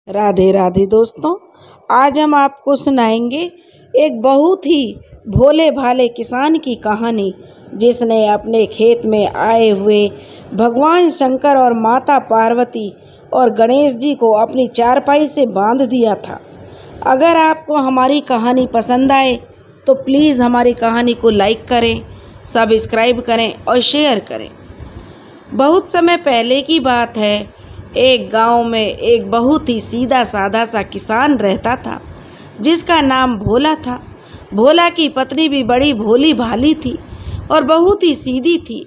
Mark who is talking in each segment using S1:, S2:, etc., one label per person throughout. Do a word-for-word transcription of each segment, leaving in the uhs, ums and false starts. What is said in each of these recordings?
S1: राधे राधे दोस्तों, आज हम आपको सुनाएंगे एक बहुत ही भोले भाले किसान की कहानी, जिसने अपने खेत में आए हुए भगवान शंकर और माता पार्वती और गणेश जी को अपनी चारपाई से बांध दिया था। अगर आपको हमारी कहानी पसंद आए तो प्लीज़ हमारी कहानी को लाइक करें, सब्सक्राइब करें और शेयर करें। बहुत समय पहले की बात है, एक गांव में एक बहुत ही सीधा साधा सा किसान रहता था, जिसका नाम भोला था। भोला की पत्नी भी बड़ी भोली भाली थी और बहुत ही सीधी थी।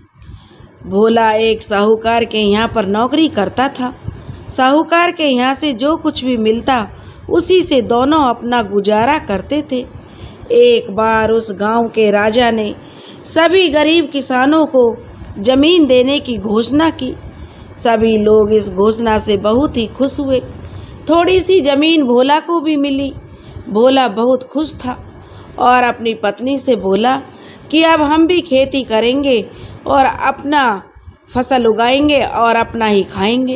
S1: भोला एक साहूकार के यहाँ पर नौकरी करता था। साहूकार के यहाँ से जो कुछ भी मिलता उसी से दोनों अपना गुजारा करते थे। एक बार उस गांव के राजा ने सभी गरीब किसानों को जमीन देने की घोषणा की। सभी लोग इस घोषणा से बहुत ही खुश हुए। थोड़ी सी जमीन भोला को भी मिली। भोला बहुत खुश था और अपनी पत्नी से बोला कि अब हम भी खेती करेंगे और अपना फसल उगाएंगे और अपना ही खाएंगे।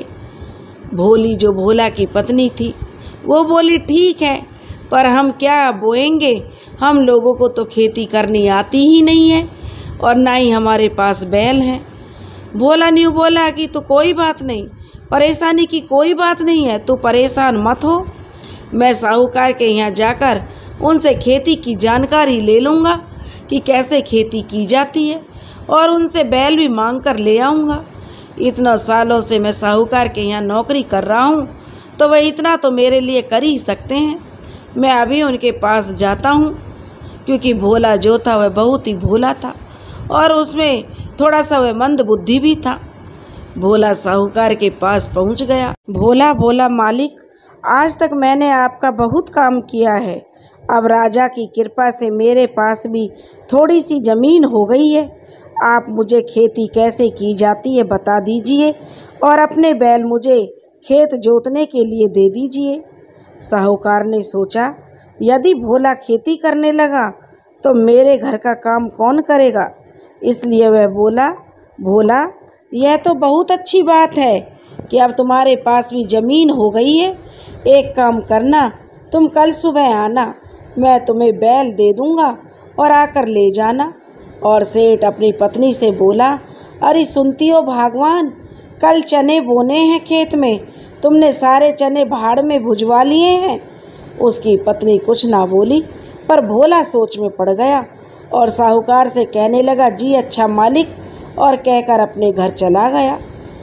S1: भोली जो भोला की पत्नी थी वो बोली, ठीक है, पर हम क्या बोएंगे, हम लोगों को तो खेती करनी आती ही नहीं है और ना ही हमारे पास बैल हैं। भोला न्यू बोला कि तो कोई बात नहीं, परेशानी की कोई बात नहीं है, तू परेशान मत हो। मैं साहूकार के यहाँ जाकर उनसे खेती की जानकारी ले लूँगा कि कैसे खेती की जाती है और उनसे बैल भी मांग कर ले आऊँगा। इतना सालों से मैं साहूकार के यहाँ नौकरी कर रहा हूँ, तो वह इतना तो मेरे लिए कर ही सकते हैं। मैं अभी उनके पास जाता हूँ, क्योंकि भोला जो था वह बहुत ही भोला था और उसमें थोड़ा सा वह मंद बुद्धि भी था। भोला साहूकार के पास पहुंच गया। भोला बोला, मालिक, आज तक मैंने आपका बहुत काम किया है। अब राजा की कृपा से मेरे पास भी थोड़ी सी ज़मीन हो गई है। आप मुझे खेती कैसे की जाती है बता दीजिए और अपने बैल मुझे खेत जोतने के लिए दे दीजिए। साहूकार ने सोचा, यदि भोला खेती करने लगा तो मेरे घर का काम कौन करेगा। इसलिए वह बोला, भोला, यह तो बहुत अच्छी बात है कि अब तुम्हारे पास भी ज़मीन हो गई है। एक काम करना, तुम कल सुबह आना, मैं तुम्हें बैल दे दूँगा और आकर ले जाना। और सेठ अपनी पत्नी से बोला, अरे सुनती हो भगवान, कल चने बोने हैं खेत में, तुमने सारे चने भाड़ में भुजवा लिए हैं। उसकी पत्नी कुछ ना बोली, पर भोला सोच में पड़ गया और साहूकार से कहने लगा, जी अच्छा मालिक, और कहकर अपने घर चला गया।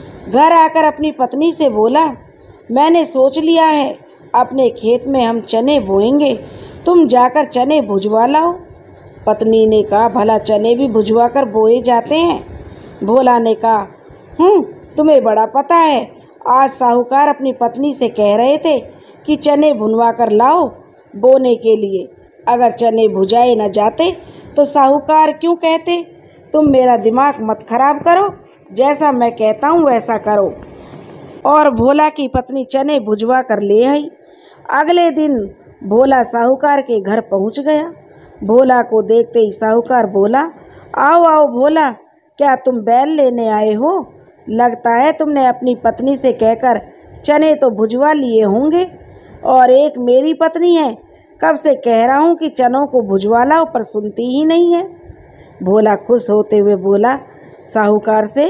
S1: घर आकर अपनी पत्नी से बोला, मैंने सोच लिया है, अपने खेत में हम चने बोएंगे, तुम जाकर चने भुजवा लाओ। पत्नी ने कहा, भला चने भी भुजवा कर बोए जाते हैं। भोला ने कहा, हूँ तुम्हें बड़ा पता है, आज साहूकार अपनी पत्नी से कह रहे थे कि चने भुनवा कर लाओ बोने के लिए। अगर चने भुजाए न जाते तो साहूकार क्यों कहते। तुम मेरा दिमाग मत खराब करो, जैसा मैं कहता हूँ वैसा करो। और भोला की पत्नी चने भुजवा कर ले आई। अगले दिन भोला साहूकार के घर पहुँच गया। भोला को देखते ही साहूकार बोला, आओ आओ भोला, क्या तुम बैल लेने आए हो। लगता है तुमने अपनी पत्नी से कहकर चने तो भुजवा लिए होंगे, और एक मेरी पत्नी है, कब से कह रहा हूँ कि चनों को भुजवा लाओ, पर सुनती ही नहीं है। भोला खुश होते हुए बोला साहूकार से,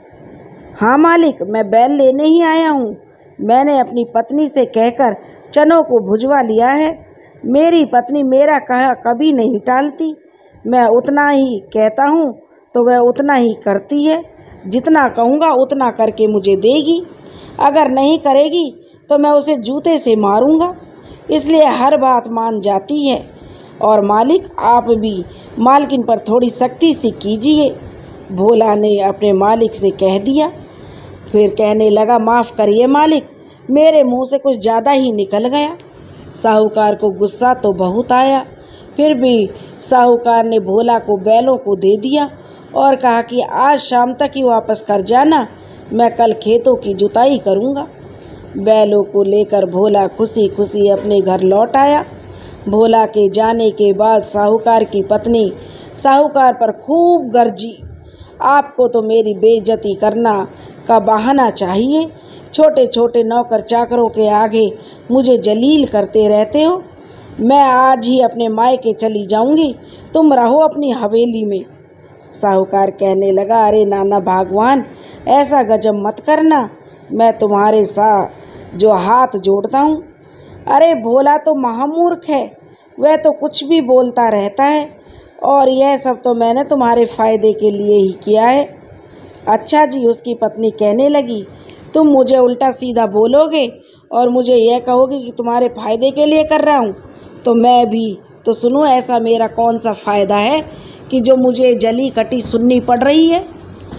S1: हाँ मालिक, मैं बैल लेने ही आया हूँ। मैंने अपनी पत्नी से कहकर चनों को भुजवा लिया है। मेरी पत्नी मेरा कहा कभी नहीं टालती। मैं उतना ही कहता हूँ तो वह उतना ही करती है। जितना कहूँगा उतना करके मुझे देगी। अगर नहीं करेगी तो मैं उसे जूते से मारूँगा। इसलिए हर बात मान जाती है। और मालिक, आप भी मालकिन पर थोड़ी सख्ती से कीजिए। भोला ने अपने मालिक से कह दिया। फिर कहने लगा, माफ़ करिए मालिक, मेरे मुंह से कुछ ज़्यादा ही निकल गया। साहूकार को गुस्सा तो बहुत आया, फिर भी साहूकार ने भोला को बैलों को दे दिया और कहा कि आज शाम तक ही वापस कर जाना, मैं कल खेतों की जुताई करूँगा। बैलों को लेकर भोला खुशी खुशी अपने घर लौट आया। भोला के जाने के बाद साहूकार की पत्नी साहूकार पर खूब गरजी आपको तो मेरी बेइज्जती करना का बहाना चाहिए। छोटे छोटे नौकर चाकरों के आगे मुझे जलील करते रहते हो। मैं आज ही अपने मायके चली जाऊंगी, तुम रहो अपनी हवेली में। साहूकार कहने लगा, अरे नाना भगवान, ऐसा गजब मत करना, मैं तुम्हारे साथ जो हाथ जोड़ता हूँ। अरे भोला तो महामूर्ख है, वह तो कुछ भी बोलता रहता है, और यह सब तो मैंने तुम्हारे फायदे के लिए ही किया है। अच्छा जी, उसकी पत्नी कहने लगी, तुम मुझे उल्टा सीधा बोलोगे और मुझे यह कहोगे कि तुम्हारे फायदे के लिए कर रहा हूँ, तो मैं भी तो सुनूँ, ऐसा मेरा कौन सा फ़ायदा है कि जो मुझे जली कटी सुननी पड़ रही है।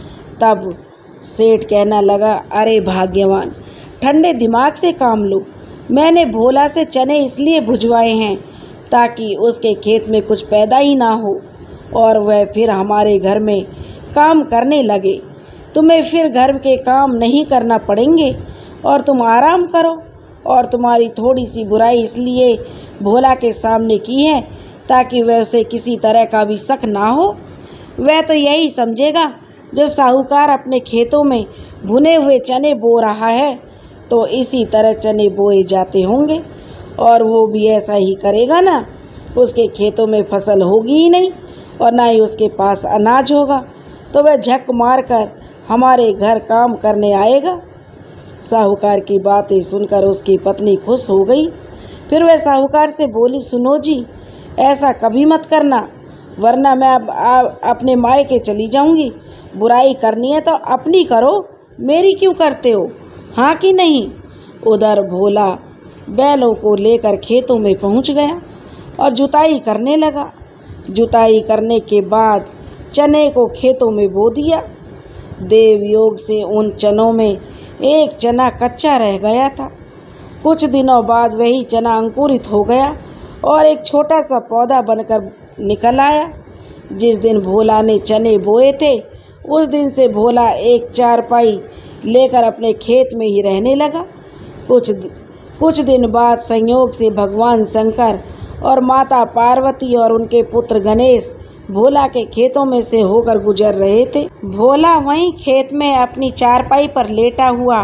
S1: तब सेठ कहना लगा, अरे भाग्यवान, ठंडे दिमाग से काम लो। मैंने भोला से चने इसलिए भुजवाए हैं ताकि उसके खेत में कुछ पैदा ही ना हो और वह फिर हमारे घर में काम करने लगे। तुम्हें फिर घर के काम नहीं करना पड़ेंगे और तुम आराम करो। और तुम्हारी थोड़ी सी बुराई इसलिए भोला के सामने की है ताकि वह उसे किसी तरह का भी शक ना हो। वह तो यही समझेगा, जब साहूकार अपने खेतों में भुने हुए चने बो रहा है तो इसी तरह चने बोए जाते होंगे, और वो भी ऐसा ही करेगा ना। उसके खेतों में फसल होगी ही नहीं और ना ही उसके पास अनाज होगा, तो वह झक मारकर हमारे घर काम करने आएगा। साहूकार की बातें सुनकर उसकी पत्नी खुश हो गई। फिर वह साहूकार से बोली, सुनो जी, ऐसा कभी मत करना, वरना मैं अब अपने मायके चली जाऊंगी। बुराई करनी है तो अपनी करो, मेरी क्यों करते हो, हाँ कि नहीं। उधर भोला बैलों को लेकर खेतों में पहुंच गया और जुताई करने लगा। जुताई करने के बाद चने को खेतों में बो दिया। देव योग से उन चनों में एक चना कच्चा रह गया था। कुछ दिनों बाद वही चना अंकुरित हो गया और एक छोटा सा पौधा बनकर निकल आया। जिस दिन भोला ने चने बोए थे, उस दिन से भोला एक चारपाई लेकर अपने खेत में ही रहने लगा। कुछ कुछ दिन बाद संयोग से भगवान शंकर और माता पार्वती और उनके पुत्र गणेश भोला के खेतों में से होकर गुजर रहे थे। भोला वहीं खेत में अपनी चारपाई पर लेटा हुआ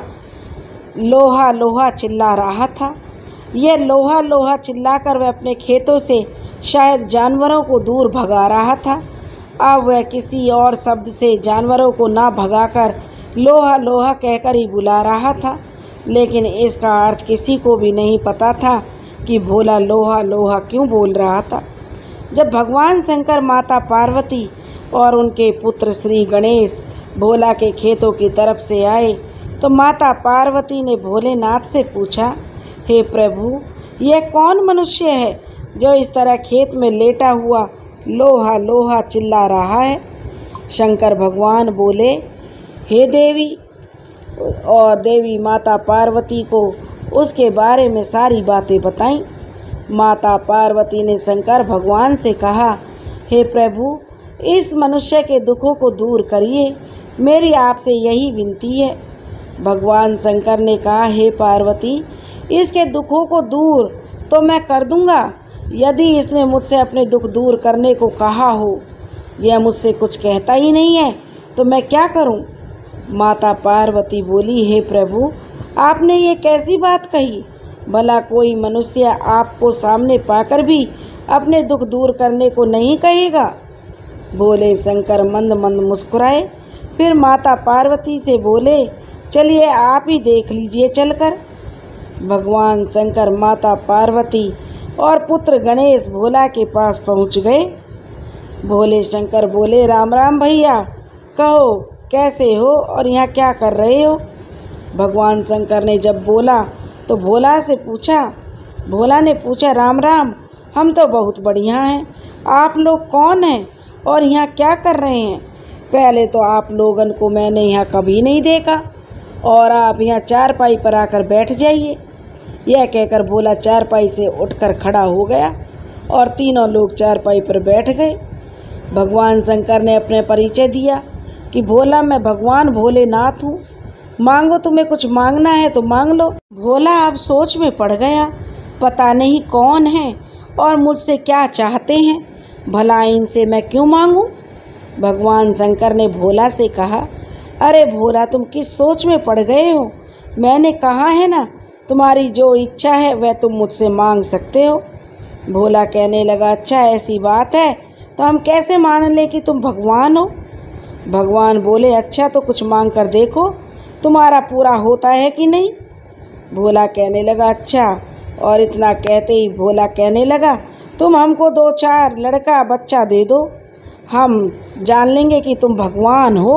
S1: लोहा लोहा चिल्ला रहा था। यह लोहा लोहा चिल्लाकर वह अपने खेतों से शायद जानवरों को दूर भगा रहा था। अब वह किसी और शब्द से जानवरों को ना भगाकर लोहा लोहा कहकर ही बुला रहा था, लेकिन इसका अर्थ किसी को भी नहीं पता था कि भोला लोहा लोहा क्यों बोल रहा था। जब भगवान शंकर, माता पार्वती और उनके पुत्र श्री गणेश भोला के खेतों की तरफ से आए तो माता पार्वती ने भोलेनाथ से पूछा, हे प्रभु, यह कौन मनुष्य है जो इस तरह खेत में लेटा हुआ लोहा लोहा चिल्ला रहा है। शंकर भगवान बोले, हे देवी, और देवी माता पार्वती को उसके बारे में सारी बातें बताईं। माता पार्वती ने शंकर भगवान से कहा, हे प्रभु, इस मनुष्य के दुखों को दूर करिए, मेरी आपसे यही विनती है। भगवान शंकर ने कहा, हे पार्वती, इसके दुखों को दूर तो मैं कर दूंगा यदि इसने मुझसे अपने दुख दूर करने को कहा हो। यह मुझसे कुछ कहता ही नहीं है तो मैं क्या करूं? माता पार्वती बोली, हे प्रभु, आपने ये कैसी बात कही? भला कोई मनुष्य आपको सामने पाकर भी अपने दुख दूर करने को नहीं कहेगा? बोले शंकर मंद मंद मुस्कुराए। फिर माता पार्वती से बोले, चलिए आप ही देख लीजिए चलकर। भगवान शंकर, माता पार्वती और पुत्र गणेश भोला के पास पहुंच गए। भोले शंकर बोले, राम राम भैया, कहो कैसे हो और यहाँ क्या कर रहे हो? भगवान शंकर ने जब बोला तो भोला से पूछा भोला ने पूछा, राम राम, हम तो बहुत बढ़िया हैं, आप लोग कौन हैं और यहाँ क्या कर रहे हैं? पहले तो आप लोगन को मैंने यहाँ कभी नहीं देखा, और आप यहाँ चारपाई पर आकर बैठ जाइए। यह कहकर भोला चारपाई से उठकर खड़ा हो गया और तीनों लोग चारपाई पर बैठ गए। भगवान शंकर ने अपने परिचय दिया कि भोला, मैं भगवान भोलेनाथ हूँ, मांगो, तुम्हें कुछ मांगना है तो मांग लो। भोला अब सोच में पड़ गया, पता नहीं कौन है और मुझसे क्या चाहते हैं, भला इनसे मैं क्यों मांगूं? भगवान शंकर ने भोला से कहा, अरे भोला, तुम किस सोच में पड़ गए हो? मैंने कहा है ना, तुम्हारी जो इच्छा है वह तुम मुझसे मांग सकते हो। भोला कहने लगा, अच्छा ऐसी बात है तो हम कैसे मान लें कि तुम भगवान हो? भगवान बोले, अच्छा तो कुछ मांग कर देखो, तुम्हारा पूरा होता है कि नहीं। भोला कहने लगा, अच्छा। और इतना कहते ही भोला कहने लगा, तुम हमको दो चार लड़का बच्चा दे दो, हम जान लेंगे कि तुम भगवान हो।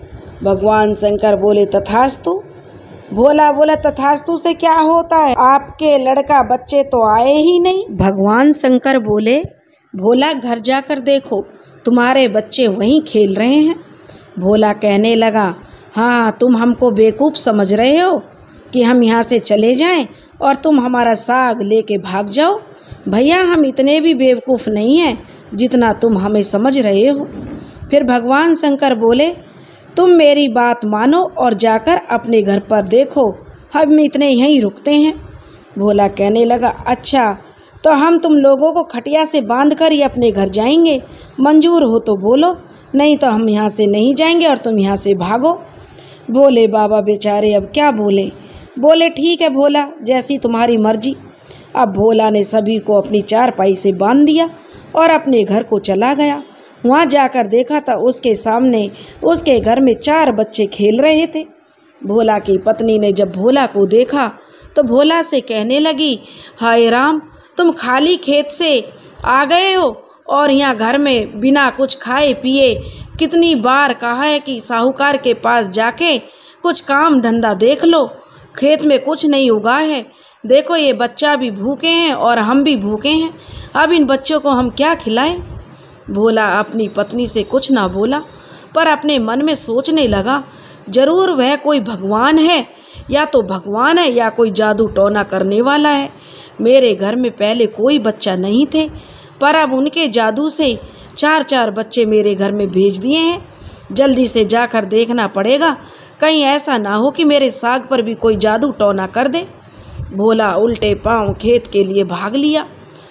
S1: भगवान शंकर बोले, तथास्तु। भोला बोला, तथास्तु से क्या होता है, आपके लड़का बच्चे तो आए ही नहीं। भगवान शंकर बोले, भोला घर जाकर देखो, तुम्हारे बच्चे वहीं खेल रहे हैं। भोला कहने लगा, हाँ तुम हमको बेवकूफ़ समझ रहे हो कि हम यहाँ से चले जाएं और तुम हमारा साग लेके भाग जाओ। भैया हम इतने भी बेवकूफ़ नहीं हैं जितना तुम हमें समझ रहे हो। फिर भगवान शंकर बोले, तुम मेरी बात मानो और जाकर अपने घर पर देखो, हम इतने यहीं रुकते हैं। भोला कहने लगा, अच्छा तो हम तुम लोगों को खटिया से बांध कर ही अपने घर जाएंगे, मंजूर हो तो बोलो, नहीं तो हम यहाँ से नहीं जाएंगे और तुम यहाँ से भागो। बोले बाबा बेचारे अब क्या बोले। बोले ठीक है भोला, जैसी तुम्हारी मर्जी। अब भोला ने सभी को अपनी चारपाई से बांध दिया और अपने घर को चला गया। वहाँ जाकर देखा था उसके सामने उसके घर में चार बच्चे खेल रहे थे। भोला की पत्नी ने जब भोला को देखा तो भोला से कहने लगी, हाय राम, तुम खाली खेत से आ गए हो और यहाँ घर में बिना कुछ खाए पिए। कितनी बार कहा है कि साहूकार के पास जाके कुछ काम धंधा देख लो, खेत में कुछ नहीं उगा है। देखो ये बच्चा भी भूखे हैं और हम भी भूखे हैं, अब इन बच्चों को हम क्या खिलाएं। भोला अपनी पत्नी से कुछ ना बोला, पर अपने मन में सोचने लगा, जरूर वह कोई भगवान है, या तो भगवान है या कोई जादू टोना करने वाला है। मेरे घर में पहले कोई बच्चा नहीं थे, पर अब उनके जादू से चार चार बच्चे मेरे घर में भेज दिए हैं। जल्दी से जाकर देखना पड़ेगा, कहीं ऐसा ना हो कि मेरे साग पर भी कोई जादू टोना कर दे। भोला उल्टे पांव खेत के लिए भाग लिया।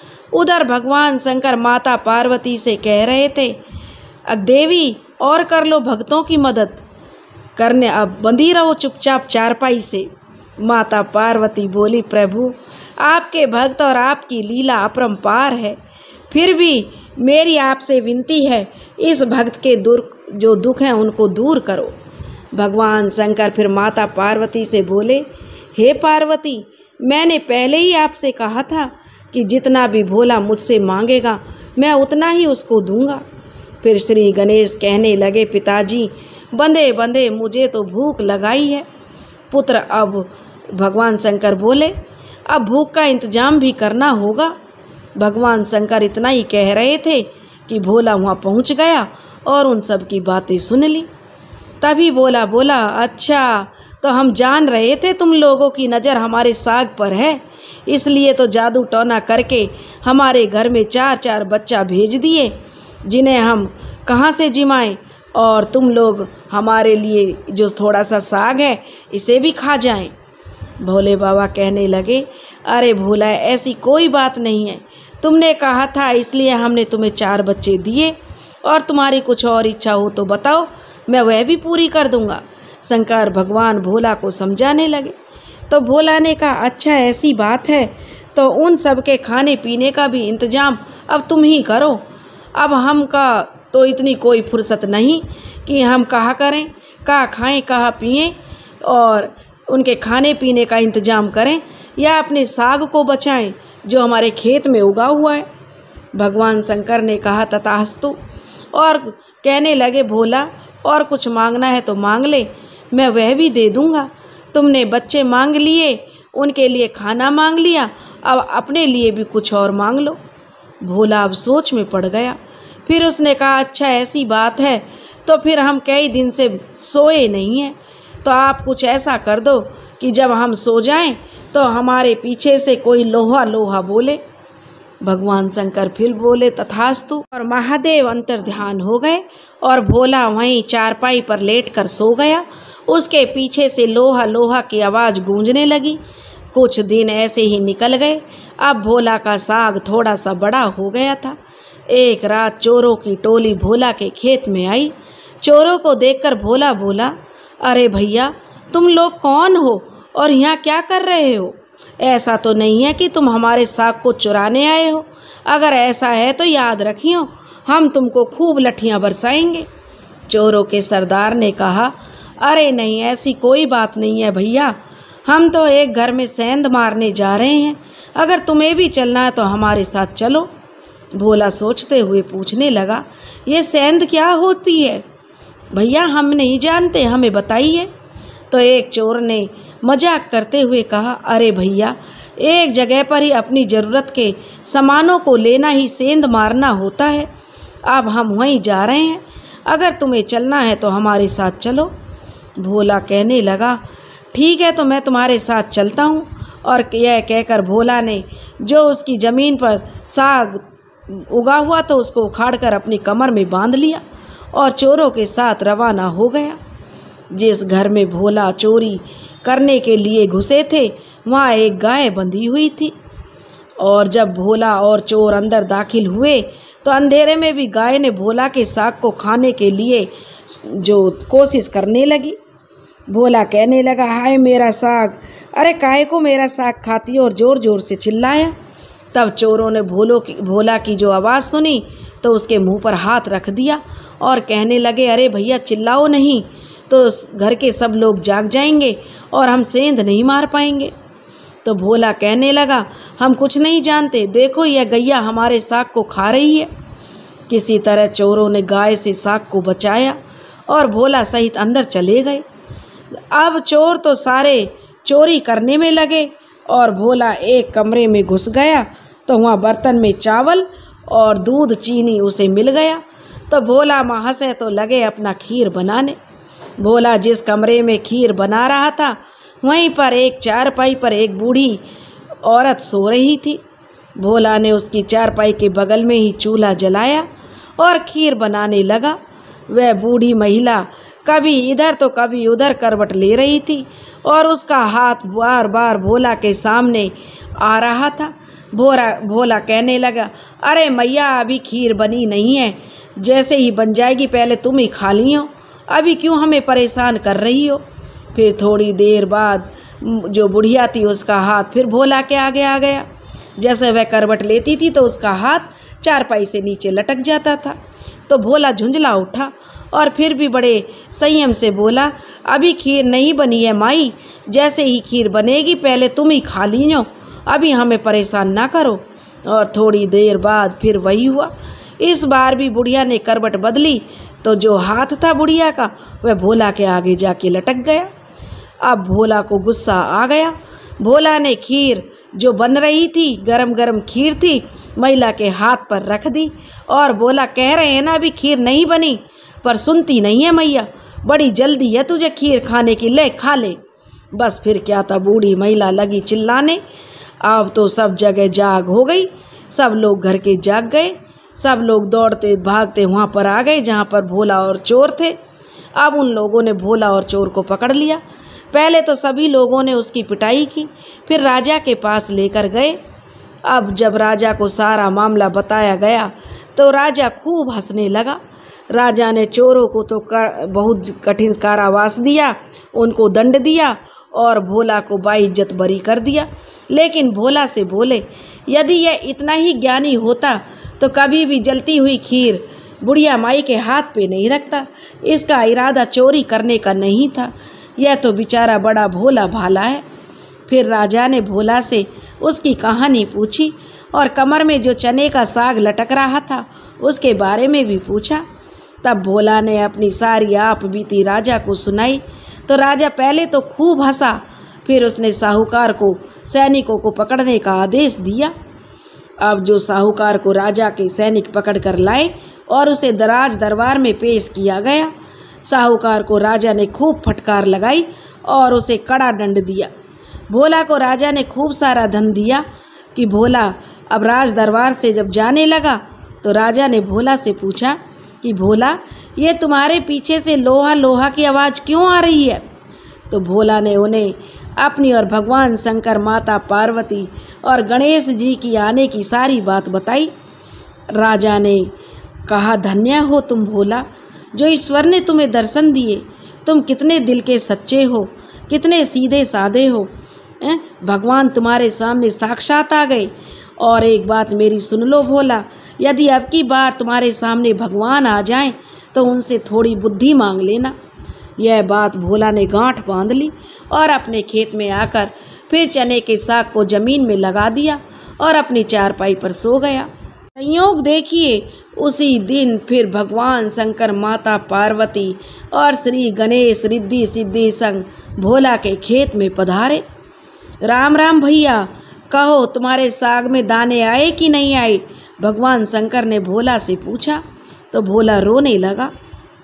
S1: उधर भगवान शंकर माता पार्वती से कह रहे थे, अब देवी और कर लो भक्तों की मदद करने, अब बंधी रहो चुपचाप चारपाई से। माता पार्वती बोली, प्रभु आपके भक्त और आपकी लीला अपरंपार है, फिर भी मेरी आपसे विनती है, इस भक्त के दूर जो दुख हैं उनको दूर करो। भगवान शंकर फिर माता पार्वती से बोले, हे पार्वती, मैंने पहले ही आपसे कहा था कि जितना भी भोला मुझसे मांगेगा मैं उतना ही उसको दूंगा। फिर श्री गणेश कहने लगे, पिताजी बंदे बंदे मुझे तो भूख लगाई है। पुत्र अब भगवान शंकर बोले, अब भूख का इंतजाम भी करना होगा। भगवान शंकर इतना ही कह रहे थे कि भोला वहाँ पहुँच गया और उन सब की बातें सुन ली। तभी भोला बोला, अच्छा तो हम जान रहे थे तुम लोगों की नज़र हमारे साग पर है, इसलिए तो जादू टोना करके हमारे घर में चार चार बच्चा भेज दिए, जिन्हें हम कहाँ से जिमाएं, और तुम लोग हमारे लिए जो थोड़ा सा साग है इसे भी खा जाएं। भोले बाबा कहने लगे, अरे भोला ऐसी कोई बात नहीं है, तुमने कहा था इसलिए हमने तुम्हें चार बच्चे दिए, और तुम्हारी कुछ और इच्छा हो तो बताओ, मैं वह भी पूरी कर दूंगा। शंकर भगवान भोला को समझाने लगे। तो भोला ने कहा, अच्छा ऐसी बात है तो उन सब के खाने पीने का भी इंतजाम अब तुम ही करो। अब हम का तो इतनी कोई फुर्सत नहीं कि हम कहाँ करें, कहाँ खाएं, कहाँ पिएं और उनके खाने पीने का इंतजाम करें, या अपने साग को बचाएं जो हमारे खेत में उगा हुआ है। भगवान शंकर ने कहा, तथास्तु, और कहने लगे, भोला और कुछ मांगना है तो मांग ले, मैं वह भी दे दूंगा। तुमने बच्चे मांग लिए, उनके लिए खाना मांग लिया, अब अपने लिए भी कुछ और मांग लो। भोला अब सोच में पड़ गया। फिर उसने कहा, अच्छा ऐसी बात है तो फिर हम कई दिन से सोए नहीं हैं, तो आप कुछ ऐसा कर दो कि जब हम सो जाएं तो हमारे पीछे से कोई लोहा लोहा बोले। भगवान शंकर फिर बोले, तथास्तु, और महादेव अंतर ध्यान हो गए और भोला वहीं चारपाई पर लेटकर सो गया। उसके पीछे से लोहा लोहा की आवाज़ गूंजने लगी। कुछ दिन ऐसे ही निकल गए। अब भोला का साग थोड़ा सा बड़ा हो गया था। एक रात चोरों की टोली भोला के खेत में आई। चोरों को देखकर भोला बोला, अरे भैया, तुम लोग कौन हो और यहाँ क्या कर रहे हो? ऐसा तो नहीं है कि तुम हमारे साग को चुराने आए हो। अगर ऐसा है तो याद रखियो, हम तुमको खूब लठियाँ बरसाएंगे। चोरों के सरदार ने कहा, अरे नहीं, ऐसी कोई बात नहीं है भैया, हम तो एक घर में सेंध मारने जा रहे हैं। अगर तुम्हें भी चलना है तो हमारे साथ चलो। भोला सोचते हुए पूछने लगा, ये सेंध क्या होती है? भैया हम नहीं जानते, हमें बताइए। तो एक चोर ने मजाक करते हुए कहा, अरे भैया, एक जगह पर ही अपनी ज़रूरत के सामानों को लेना ही सेंध मारना होता है। अब हम वहीं जा रहे हैं, अगर तुम्हें चलना है तो हमारे साथ चलो। भोला कहने लगा, ठीक है, तो मैं तुम्हारे साथ चलता हूँ। और यह कहकर भोला ने जो उसकी ज़मीन पर साग उगा हुआ तो उसको उखाड़कर अपनी कमर में बांध लिया और चोरों के साथ रवाना हो गया। जिस घर में भोला चोरी करने के लिए घुसे थे वहाँ एक गाय बंधी हुई थी, और जब भोला और चोर अंदर दाखिल हुए तो अंधेरे में भी गाय ने भोला के साग को खाने के लिए जो कोशिश करने लगी। भोला कहने लगा, हाय मेरा साग, अरे काहे को मेरा साग खाती हो, और ज़ोर ज़ोर से चिल्लाया। तब चोरों ने भोलो की भोला की जो आवाज़ सुनी तो उसके मुंह पर हाथ रख दिया और कहने लगे, अरे भैया चिल्लाओ नहीं तो घर के सब लोग जाग जाएंगे और हम सेंध नहीं मार पाएंगे। तो भोला कहने लगा, हम कुछ नहीं जानते, देखो यह गैया हमारे साग को खा रही है। किसी तरह चोरों ने गाय से साग को बचाया और भोला सहित अंदर चले गए। अब चोर तो सारे चोरी करने में लगे और भोला एक कमरे में घुस गया तो वहाँ बर्तन में चावल और दूध चीनी उसे मिल गया। तो भोला माँ हंसे तो लगे अपना खीर बनाने। भोला जिस कमरे में खीर बना रहा था वहीं पर एक चारपाई पर एक बूढ़ी औरत सो रही थी। भोला ने उसकी चारपाई के बगल में ही चूल्हा जलाया और खीर बनाने लगा। वह बूढ़ी महिला कभी इधर तो कभी उधर करवट ले रही थी और उसका हाथ बार बार भोला के सामने आ रहा था। भोला भोला कहने लगा, अरे मैया अभी खीर बनी नहीं है, जैसे ही बन जाएगी पहले तुम ही खा लियो, अभी क्यों हमें परेशान कर रही हो। फिर थोड़ी देर बाद जो बुढ़िया थी उसका हाथ फिर भोला के आगे आ गया। जैसे वह करवट लेती थी तो उसका हाथ चारपाई से नीचे लटक जाता था। तो भोला झुंझला उठा और फिर भी बड़े संयम से बोला, अभी खीर नहीं बनी है माई, जैसे ही खीर बनेगी पहले तुम ही खा लीजिए, अभी हमें परेशान ना करो। और थोड़ी देर बाद फिर वही हुआ। इस बार भी बुढ़िया ने करवट बदली तो जो हाथ था बुढ़िया का वह भोला के आगे जाके लटक गया। अब भोला को गुस्सा आ गया। भोला ने खीर जो बन रही थी, गरम गरम खीर थी, महिला के हाथ पर रख दी और बोला, कह रहे हैं ना अभी खीर नहीं बनी, पर सुनती नहीं है मैया, बड़ी जल्दी है तुझे खीर खाने की, ले खा ले। बस फिर क्या था, बूढ़ी महिला लगी चिल्लाने। अब तो सब जगह जाग हो गई, सब लोग घर के जाग गए, सब लोग दौड़ते भागते वहाँ पर आ गए जहाँ पर भोला और चोर थे। अब उन लोगों ने भोला और चोर को पकड़ लिया। पहले तो सभी लोगों ने उसकी पिटाई की, फिर राजा के पास लेकर गए। अब जब राजा को सारा मामला बताया गया तो राजा खूब हंसने लगा। राजा ने चोरों को तो कर, बहुत कठिन कारावास दिया, उनको दंड दिया और भोला को बाइज्जत बरी कर दिया। लेकिन भोला से बोले, यदि यह इतना ही ज्ञानी होता तो कभी भी जलती हुई खीर बुढ़िया माई के हाथ पे नहीं रखता। इसका इरादा चोरी करने का नहीं था, यह तो बेचारा बड़ा भोला भाला है। फिर राजा ने भोला से उसकी कहानी पूछी और कमर में जो चने का साग लटक रहा था उसके बारे में भी पूछा। तब भोला ने अपनी सारी आप बीती राजा को सुनाई तो राजा पहले तो खूब हंसा, फिर उसने साहूकार को सैनिकों को पकड़ने का आदेश दिया। अब जो साहूकार को राजा के सैनिक पकड़ कर लाए और उसे दराज दरबार में पेश किया गया। साहूकार को राजा ने खूब फटकार लगाई और उसे कड़ा दंड दिया। भोला को राजा ने खूब सारा धन दिया कि भोला अब राज दरबार से जब जाने लगा तो राजा ने भोला से पूछा कि भोला, ये तुम्हारे पीछे से लोहा लोहा की आवाज़ क्यों आ रही है। तो भोला ने उन्हें अपनी और भगवान शंकर, माता पार्वती और गणेश जी की आने की सारी बात बताई। राजा ने कहा, धन्य हो तुम भोला, जो ईश्वर ने तुम्हें दर्शन दिए। तुम कितने दिल के सच्चे हो, कितने सीधे साधे हो। हैं? भगवान तुम्हारे सामने साक्षात आ गए। और एक बात मेरी सुन लो भोला, यदि अब की बार तुम्हारे सामने भगवान आ जाएं तो उनसे थोड़ी बुद्धि मांग लेना। यह बात भोला ने गांठ बांध ली और अपने खेत में आकर फिर चने के साग को जमीन में लगा दिया और अपनी चारपाई पर सो गया। संयोग देखिए, उसी दिन फिर भगवान शंकर, माता पार्वती और श्री गणेश रिद्धि सिद्धि संग भोला के खेत में पधारे। राम राम भैया, कहो तुम्हारे साग में दाने आए कि नहीं आए? भगवान शंकर ने भोला से पूछा। तो भोला रोने लगा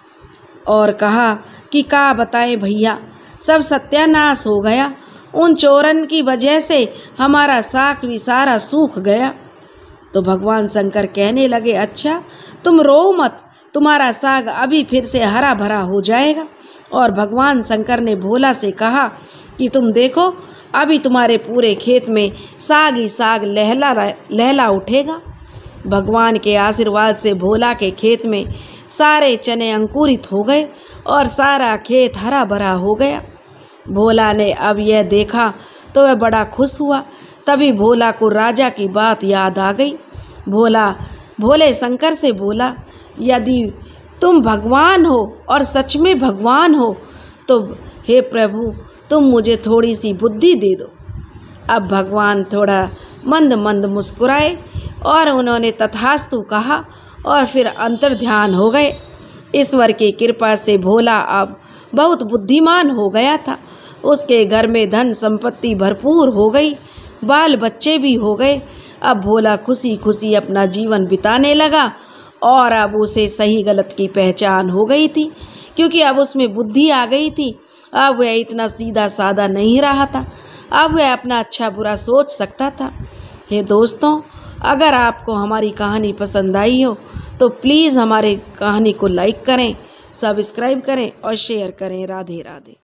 S1: और कहा कि क्या बताएं भैया, सब सत्यानाश हो गया। उन चोरन की वजह से हमारा साग भी सारा सूख गया। तो भगवान शंकर कहने लगे, अच्छा तुम रो मत, तुम्हारा साग अभी फिर से हरा भरा हो जाएगा। और भगवान शंकर ने भोला से कहा कि तुम देखो, अभी तुम्हारे पूरे खेत में साग ही साग लहला लहला उठेगा। भगवान के आशीर्वाद से भोला के खेत में सारे चने अंकुरित हो गए और सारा खेत हरा भरा हो गया। भोला ने अब यह देखा तो वह बड़ा खुश हुआ। तभी भोला को राजा की बात याद आ गई। भोला भोले शंकर से बोला, यदि तुम भगवान हो और सच में भगवान हो तो हे प्रभु, तुम मुझे थोड़ी सी बुद्धि दे दो। अब भगवान थोड़ा मंद मंद मुस्कुराए और उन्होंने तथास्तु कहा और फिर अंतर्ध्यान हो गए। ईश्वर की कृपा से भोला अब बहुत बुद्धिमान हो गया था। उसके घर में धन संपत्ति भरपूर हो गई, बाल बच्चे भी हो गए। अब भोला खुशी खुशी अपना जीवन बिताने लगा और अब उसे सही गलत की पहचान हो गई थी, क्योंकि अब उसमें बुद्धि आ गई थी। अब वह इतना सीधा साधा नहीं रहा था, अब वह अपना अच्छा बुरा सोच सकता था। हे दोस्तों, अगर आपको हमारी कहानी पसंद आई हो तो प्लीज़ हमारे कहानी को लाइक करें, सब्सक्राइब करें और शेयर करें। राधे राधे।